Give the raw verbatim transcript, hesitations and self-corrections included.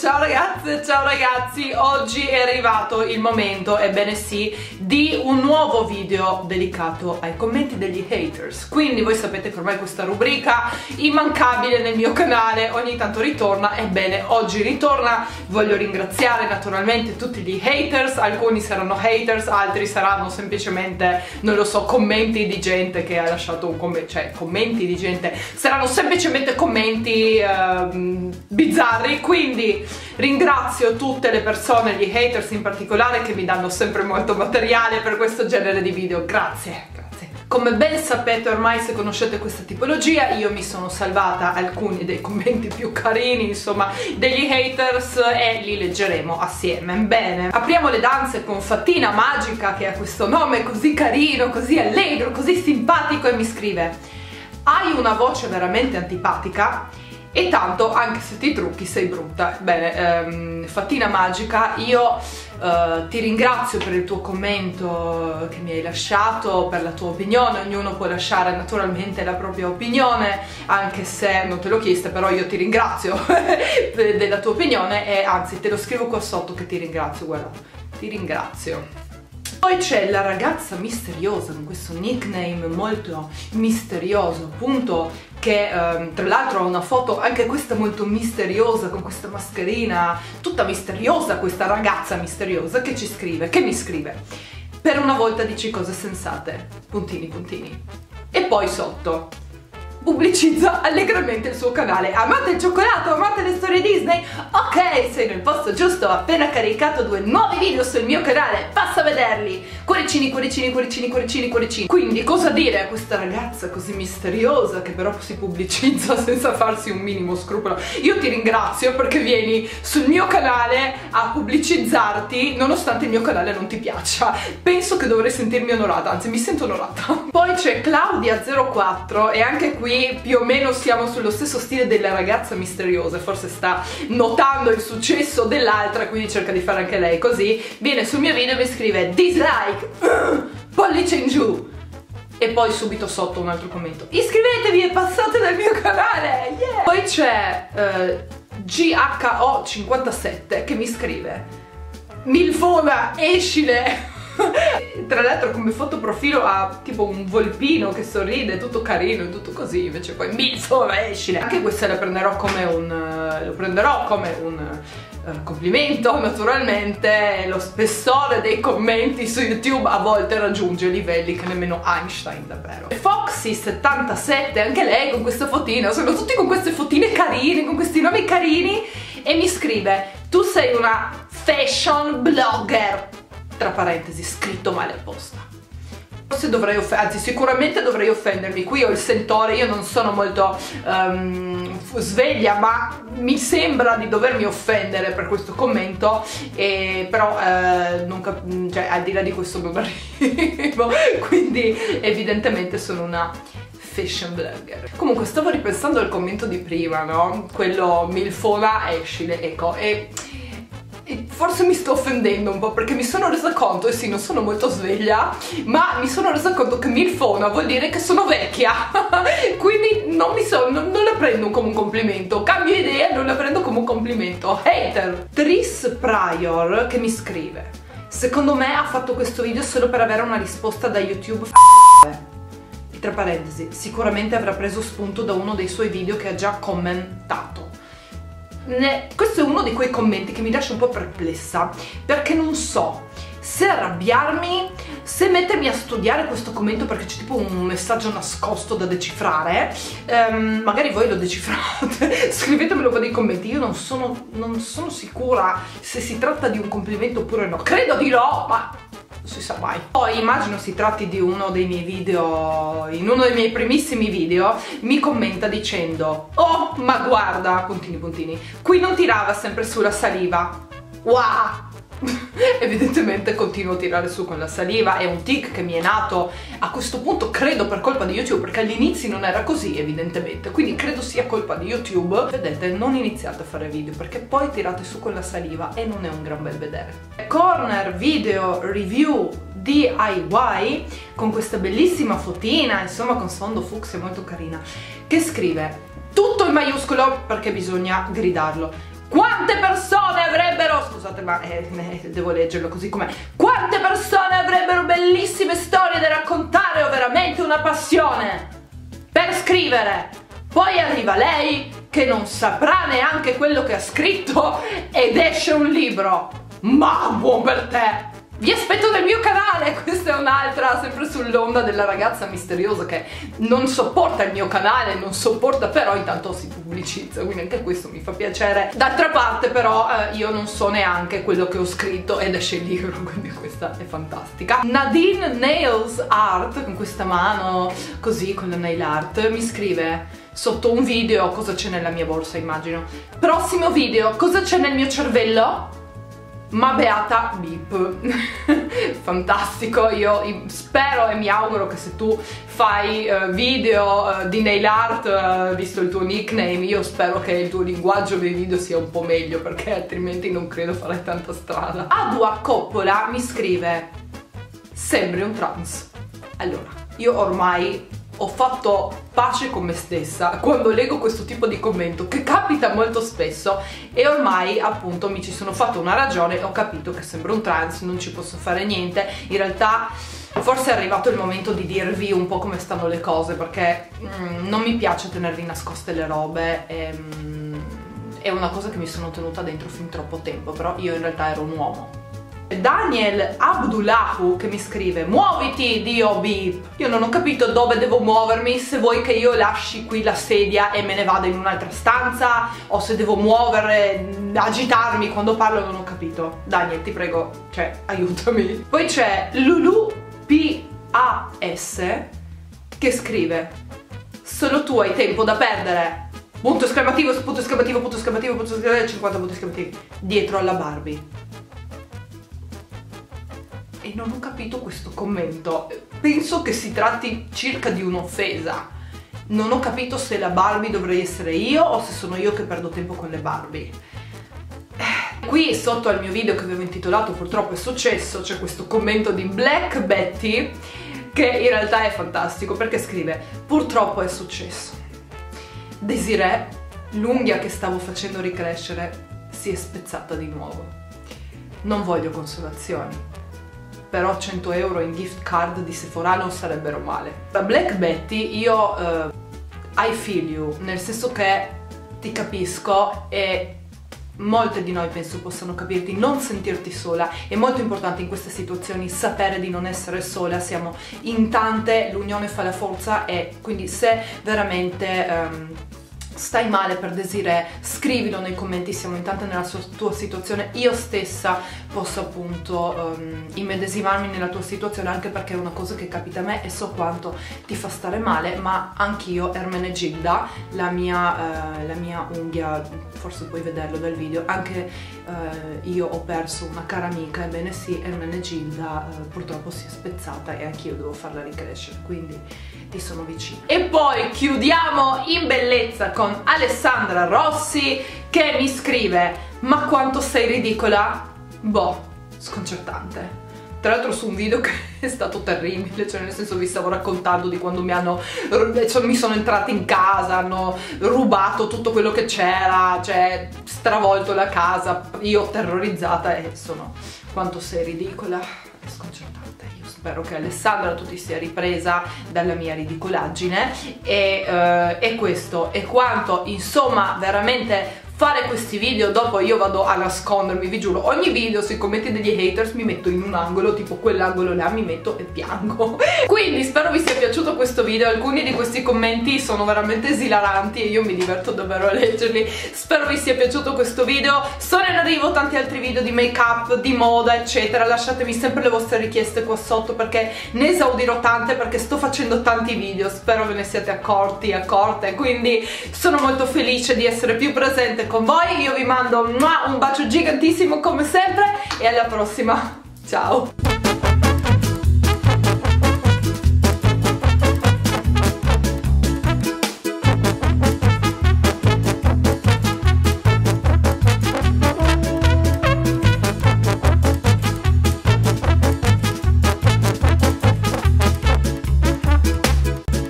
Ciao ragazze, ciao ragazzi, oggi è arrivato il momento, ebbene sì, di un nuovo video dedicato ai commenti degli haters. Quindi voi sapete che ormai questa rubrica immancabile nel mio canale ogni tanto ritorna, ebbene oggi ritorna. Voglio ringraziare naturalmente tutti gli haters, alcuni saranno haters, altri saranno semplicemente, non lo so, commenti di gente che ha lasciato un commento, cioè commenti di gente, saranno semplicemente commenti uh, bizzarri, quindi ringrazio tutte le persone, gli haters in particolare, che mi danno sempre molto materiale per questo genere di video. Grazie, grazie. Come ben sapete ormai, se conoscete questa tipologia, io mi sono salvata alcuni dei commenti più carini, insomma, degli haters, e li leggeremo assieme. Bene, apriamo le danze con Fatina Magica, che ha questo nome così carino, così allegro, così simpatico, e mi scrive: hai una voce veramente antipatica e tanto anche se ti trucchi sei brutta. Bene, ehm, Fatina Magica, io eh, ti ringrazio per il tuo commento che mi hai lasciato, per la tua opinione. Ognuno può lasciare naturalmente la propria opinione, anche se non te l'ho chiesta, però io ti ringrazio della tua opinione, e anzi te lo scrivo qua sotto che ti ringrazio, guarda, ti ringrazio. Poi c'è la ragazza misteriosa con questo nickname molto misterioso, appunto, che ehm, tra l'altro ha una foto anche questa molto misteriosa, con questa mascherina tutta misteriosa, questa ragazza misteriosa che ci scrive, che mi scrive: per una volta dici cose sensate, puntini puntini. E poi sotto pubblicizza allegramente il suo canale. Amate il cioccolato? Amate le storie Disney? Ok, sei nel posto giusto, ho appena caricato due nuovi video sul mio canale, passa a vederli. Cuoricini, cuoricini, cuoricini, cuoricini, cuoricini. Quindi cosa dire a questa ragazza così misteriosa, che però si pubblicizza senza farsi un minimo scrupolo? Io ti ringrazio perché vieni sul mio canale a pubblicizzarti nonostante il mio canale non ti piaccia. Penso che dovrei sentirmi onorata, anzi mi sento onorata. Poi c'è Claudia zero quattro, e anche qui più o meno siamo sullo stesso stile della ragazza misteriosa, forse sta notando il successo dell'altra, quindi cerca di fare anche lei così. Viene sul mio video e mi scrive dislike, uh, pollice in giù, e poi subito sotto un altro commento: iscrivetevi e passate dal mio canale, yeah! Poi c'è uh, G H O cinquantasette che mi scrive: milfona, escile. Tra l'altro come fotoprofilo ha tipo un volpino che sorride, tutto carino e tutto così, invece poi milfona, escile. Anche questa la prenderò come un lo prenderò come un uh, complimento, naturalmente. Lo spessore dei commenti su YouTube a volte raggiunge livelli che nemmeno Einstein, davvero. Foxy settantasette, anche lei con questa fotina, sono tutti con queste fotine carine, con questi nomi carini, e mi scrive: tu sei una fashion blogger, tra parentesi, scritto male apposta. Forse dovrei offendermi, anzi sicuramente dovrei offendermi. Qui ho il sentore, io non sono molto um, sveglia, ma mi sembra di dovermi offendere per questo commento, e però eh, non cioè, al di là di questo non arrivo, quindi evidentemente sono una fashion blogger. Comunque stavo ripensando al commento di prima, no? Quello milfona, escile, ecco, e forse mi sto offendendo un po', perché mi sono resa conto, e sì, non sono molto sveglia, ma mi sono resa conto che milfona vuol dire che sono vecchia. Quindi non mi so, non, non la prendo come un complimento, cambio idea, non la prendo come un complimento. Hater. Tris Prior che mi scrive: secondo me ha fatto questo video solo per avere una risposta da YouTube. Tra parentesi, sicuramente avrà preso spunto da uno dei suoi video che ha già commentato. Ne, questo è uno di quei commenti che mi lascia un po' perplessa, perché non so se arrabbiarmi, se mettermi a studiare questo commento perché c'è tipo un messaggio nascosto da decifrare. um, magari voi lo decifrate, scrivetemelo qua nei commenti. Io non sono, non sono sicura se si tratta di un complimento oppure no, credo di no, ma non si sa mai. Poi immagino si tratti di uno dei miei video, in uno dei miei primissimi video mi commenta dicendo: oh ma guarda, puntini puntini, qui non tirava sempre sulla saliva, wow. Evidentemente continuo a tirare su con la saliva, è un tic che mi è nato a questo punto, credo per colpa di YouTube, perché all'inizio non era così evidentemente, quindi credo sia colpa di YouTube. Vedete, non iniziate a fare video perché poi tirate su con la saliva e non è un gran bel vedere. Corner Video Review D I Y con questa bellissima fotina, insomma con sfondo fucsia molto carina, che scrive tutto in maiuscolo perché bisogna gridarlo: Quante persone avrebbero, scusate ma eh, eh, devo leggerlo così com'è, quante persone avrebbero bellissime storie da raccontare o veramente una passione per scrivere. Poi arriva lei che non saprà neanche quello che ha scritto ed esce un libro. Ma buon per te! Vi aspetto nel mio canale, questa è un'altra, sempre sull'onda della ragazza misteriosa che non sopporta il mio canale, non sopporta, però intanto si pubblicizza, quindi anche questo mi fa piacere. D'altra parte però eh, io non so neanche quello che ho scritto ed esce il libro, quindi questa è fantastica. Nadine Nails Art, con questa mano così, con la nail art, mi scrive sotto un video cosa c'è nella mia borsa, immagino. Prossimo video, cosa c'è nel mio cervello? Ma beata beep. Fantastico, io spero e mi auguro che se tu fai uh, video uh, di nail art, uh, visto il tuo nickname, io spero che il tuo linguaggio dei video sia un po' meglio, perché altrimenti non credo farai tanta strada. Adua Coppola mi scrive: sembri un trans. Allora, io ormai ho fatto pace con me stessa quando leggo questo tipo di commento, che capita molto spesso, e ormai appunto mi ci sono fatta una ragione e ho capito che sembro un trans, non ci posso fare niente. In realtà forse è arrivato il momento di dirvi un po' come stanno le cose, perché mm, non mi piace tenervi nascoste le robe, e, mm, è una cosa che mi sono tenuta dentro fin troppo tempo, però io in realtà ero un uomo. Daniel Abdullahu che mi scrive: muoviti Dio beep. Io non ho capito dove devo muovermi, se vuoi che io lasci qui la sedia e me ne vada in un'altra stanza, o se devo muovere, agitarmi quando parlo, non ho capito. Daniel, ti prego, cioè aiutami. Poi c'è Lulu P A S che scrive: solo tu hai tempo da perdere, punto esclamativo, punto esclamativo, punto esclamativo, punto esclamativo, cinquanta punti esclamativi, dietro alla Barbie. E non ho capito questo commento, penso che si tratti circa di un'offesa. Non ho capito se la Barbie dovrei essere io o se sono io che perdo tempo con le Barbie. Qui sotto al mio video che avevo intitolato Purtroppo è successo c'è questo commento di Black Betty che in realtà è fantastico, perché scrive: purtroppo è successo. Desiree, l'unghia che stavo facendo ricrescere, si è spezzata di nuovo. Non voglio consolazioni, però cento euro in gift card di Sephora non sarebbero male. Da Black Betty io uh, I feel you, nel senso che ti capisco e molte di noi penso possano capirti, non sentirti sola. È molto importante in queste situazioni sapere di non essere sola, siamo in tante, l'unione fa la forza, e quindi se veramente um, stai male per Desiree, scrivilo nei commenti, siamo in tante nella sua, tua situazione. Io stessa posso appunto um, immedesimarmi nella tua situazione, anche perché è una cosa che capita a me e so quanto ti fa stare male, ma anch'io, Ermenegilda, la mia, uh, la mia unghia, forse puoi vederlo dal video, anche uh, io ho perso una cara amica, ebbene sì, Ermenegilda uh, purtroppo si è spezzata e anch'io devo farla ricrescere, quindi ti sono vicina. E poi chiudiamo in bellezza con Alessandra Rossi che mi scrive: ma quanto sei ridicola? Boh, sconcertante. Tra l'altro su un video che è stato terribile, cioè nel senso vi stavo raccontando di quando mi hanno, cioè, mi sono entrati in casa, hanno rubato tutto quello che c'era, cioè stravolto la casa, io terrorizzata, e sono: quanto sei ridicola, è sconcertante. Io spero che Alessandra tu ti sia ripresa dalla mia ridicolaggine, e, uh, e questo è quanto. Insomma, veramente fare questi video, dopo io vado a nascondermi, vi giuro, ogni video sui commenti degli haters mi metto in un angolo, tipo quell'angolo là, mi metto e piango. Quindi spero vi sia piaciuto questo video, alcuni di questi commenti sono veramente esilaranti e io mi diverto davvero a leggerli. Spero vi sia piaciuto questo video, sono in arrivo tanti altri video di make up, di moda eccetera, lasciatemi sempre le vostre richieste qua sotto perché ne esaudirò tante, perché sto facendo tanti video, spero ve ne siate accorti, accorte, quindi sono molto felice di essere più presente con voi. Io vi mando un bacio gigantissimo come sempre e alla prossima, ciao!